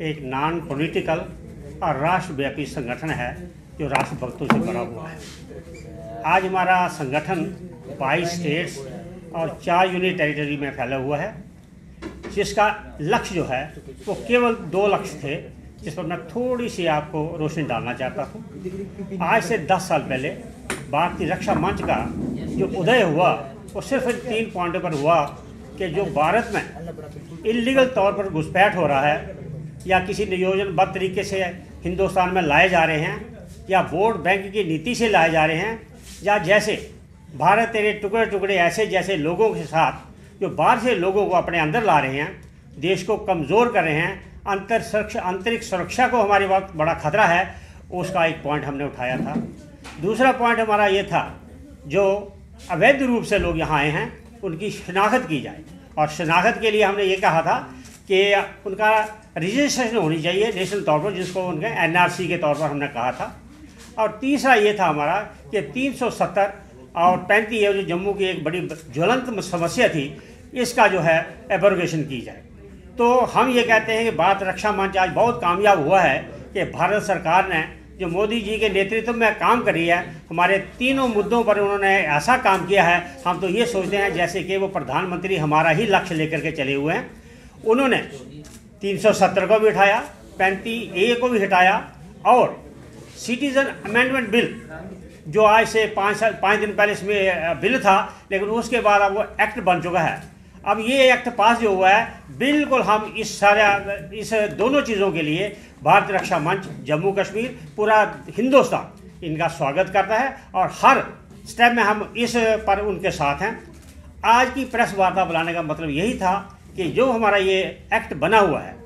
एक non political और राष्ट्रव्यापी संगठन है जो राष्ट्रभक्तों से भरा हुआ है। आज हमारा संगठन 22 स्टेट्स और 4 यूनियन टेरिटरी में फैला हुआ है, जिसका लक्ष्य जो है वो केवल 2 लक्ष्य थे, जिस पर मैं थोड़ी सी आपको रोशनी डालना चाहता हूँ। आज से 10 साल पहले भारतीय रक्षा मंच का जो उदय हुआ वो सिर्फ 3 पॉइंटों पर हुआ कि जो भारत में इलीगल तौर पर घुसपैठ हो रहा है या किसी नियोजनबद्ध तरीके से हिंदुस्तान में लाए जा रहे हैं या वोट बैंक की नीति से लाए जा रहे हैं, या जैसे भारत तेरे टुकड़े टुकड़े ऐसे जैसे लोगों के साथ जो बाहर से लोगों को अपने अंदर ला रहे हैं, देश को कमज़ोर कर रहे हैं, आंतरिक सुरक्षा को हमारे वक्त बड़ा खतरा है, उसका एक पॉइंट हमने उठाया था। दूसरा पॉइंट हमारा ये था जो अवैध रूप से लोग यहाँ आए हैं उनकी शिनाख्त की जाए, और शिनाख्त के लिए हमने ये कहा था कि उनका रजिस्ट्रेशन होनी चाहिए नेशनल तौर पर, जिसको उनके NRC के तौर पर हमने कहा था। और तीसरा ये था हमारा कि 370 और 35 ये जो जम्मू की एक बड़ी ज्वलंत समस्या थी, इसका जो है एब्रोगेशन की जाए। तो हम ये कहते हैं कि भारत रक्षा मंच आज बहुत कामयाब हुआ है कि भारत सरकार ने जो मोदी जी के नेतृत्व में काम करी है, हमारे तीनों मुद्दों पर उन्होंने ऐसा काम किया है, हम तो ये सोचते हैं जैसे कि वो प्रधानमंत्री हमारा ही लक्ष्य लेकर के चले हुए हैं। उन्होंने 370 को भी हटाया, 35A को भी हटाया, और सिटीजन अमेंडमेंट बिल जो आज से 5 दिन पहले इसमें बिल था, लेकिन उसके बाद अब वो एक्ट बन चुका है। अब ये एक्ट पास जो हुआ है, बिल्कुल हम इस दोनों चीज़ों के लिए भारतीय रक्षा मंच, जम्मू कश्मीर, पूरा हिंदुस्तान इनका स्वागत करता है, और हर स्टेप में हम इस पर उनके साथ हैं। आज की प्रेस वार्ता बुलाने का मतलब यही था कि जो हमारा ये एक्ट बना हुआ है,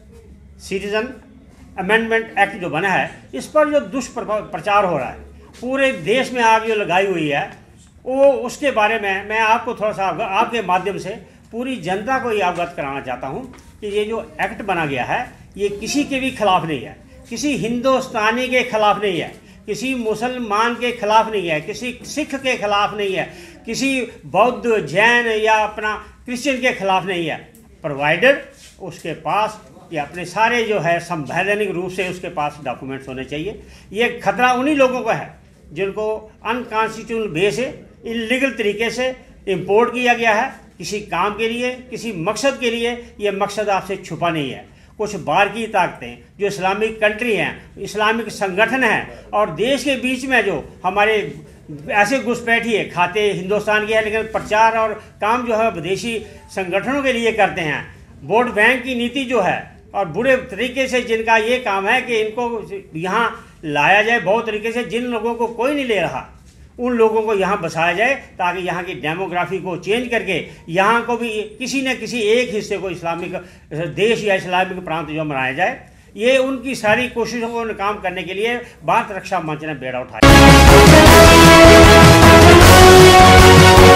सिटीजन अमेंडमेंट एक्ट जो बना है, इस पर जो दुष्प्रचार हो रहा है, पूरे देश में आग जो लगाई हुई है, वो उसके बारे में मैं आपको थोड़ा सा आपके माध्यम से पूरी जनता को ये अवगत कराना चाहता हूँ कि ये जो एक्ट बना गया है, ये किसी के भी खिलाफ नहीं है, किसी हिंदुस्तानी के खिलाफ नहीं है, किसी मुसलमान के खिलाफ नहीं है, किसी सिख के खिलाफ नहीं है, किसी बौद्ध, जैन या अपना क्रिश्चियन के खिलाफ नहीं है, प्रोवाइडेड उसके पास ये अपने सारे जो है संवैधानिक रूप से उसके पास डॉक्यूमेंट्स होने चाहिए। ये खतरा उन्हीं लोगों का है जिनको अनकॉन्स्टिट्यूशनल वे से इलीगल तरीके से इंपोर्ट किया गया है किसी काम के लिए, किसी मकसद के लिए। ये मकसद आपसे छुपा नहीं है। कुछ बाहर की ताकतें जो इस्लामिक कंट्री हैं, इस्लामिक संगठन हैं, और देश के बीच में जो हमारे ऐसे घुसपैठिए खाते हिंदुस्तान के हैं, लेकिन प्रचार और काम जो है विदेशी संगठनों के लिए करते हैं। वोट बैंक की नीति जो है, और बुरे तरीके से जिनका ये काम है कि इनको यहाँ लाया जाए, बहुत तरीके से जिन लोगों को कोई नहीं ले रहा उन लोगों को यहाँ बसाया जाए, ताकि यहाँ की डेमोग्राफी को चेंज करके यहाँ को भी किसी न किसी एक हिस्से को इस्लामिक देश या इस्लामिक प्रांत जो बनाया जाए। ये उनकी सारी कोशिशों को नाकाम करने के लिए भारत रक्षा मंच ने बेड़ा उठाया।